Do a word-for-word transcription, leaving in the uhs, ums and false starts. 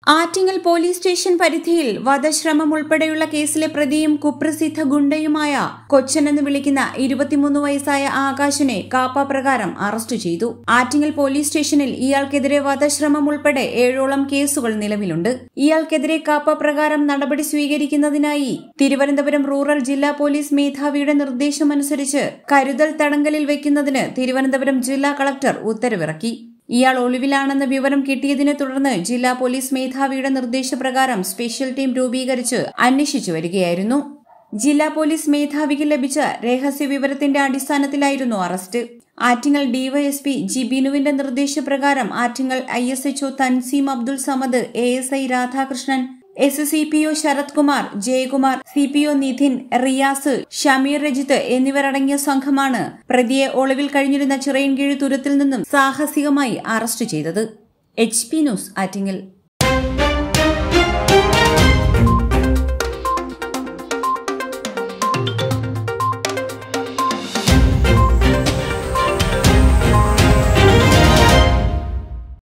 Attingal police station പരിധിയിൽ വധശ്രമം ഉൾപ്പെടെയുള്ള കേസിലെ പ്രതിയും കുപ്രസിദ്ധ ഗുണ്ടയുമായ കൊച്ചൻ എന്ന് വിളിക്കുന്ന ഇരുപത്തിമൂന്ന് വയസ്സായ ആകാശിനെ കാപ്പ പ്രകാരം അറസ്റ്റ് ചെയ്തു. ആറ്റിങ്ങൽ പോലീസ് സ്റ്റേഷനിൽ ഇയാൾക്കെതിരെ വധശ്രമം ഉൾപ്പെടെ ഏഴോളം കേസുകൾ നിലവിലുണ്ട്. ഇയാൾക്കെതിരെ കാപ്പ പ്രകാരം നടപടി സ്വീകരിക്കുന്നതിനായി തിരുവനന്തപുരം റൂറൽ ജില്ലാ പോലീസ് മേധാവിയുടെ നിർദ്ദേശമനുസരിച്ച് കരുതൽ തടങ്കലിൽ വയ്ക്കുന്നതിന് തിരുവനന്തപുരം ജില്ലാ കളക്ടർ ഉത്തരവിറക്കി. ഇയാൾ ഒളിവിലാണെന്ന വിവരം കിട്ടിയതിനെ തുടർന്ന് ജില്ലാ പോലീസ് മേധാവിയുടെ നിർദ്ദേശപ്രകാരം സ്പെഷ്യൽ ടീം രൂപീകരിച്ച് അന്വേഷിച്ചു വരികയായിരുന്നു. ജില്ലാ പോലീസ് മേധാവിക്ക് ലഭിച്ച രഹസ്യ വിവരത്തിന്റെ അടിസ്ഥാനത്തിലായിരുന്നു അറസ്റ്റ്. ആറ്റിങ്ങൽ ഡിവൈഎസ്പി ജി ബിനുവിന്റെ നിർദ്ദേശപ്രകാരം Attingal I S HO Thanseem Abdul Samad, A S I Radhakrishnan, S C P O Sarath Kumar, Jayakumar, C P O Nidhin, Riyas, Shameer Rejith എന്നിവരടങ്ങിയ സംഘമാണ് പ്രതിയെ ഒളിവിൽ കഴിഞ്ഞിരുന്ന ചിറയൻകീഴ് തുരുത്തിൽ നിന്നും സാഹസികമായി അറസ്റ്റ് ചെയ്തത്. H P news Attingal.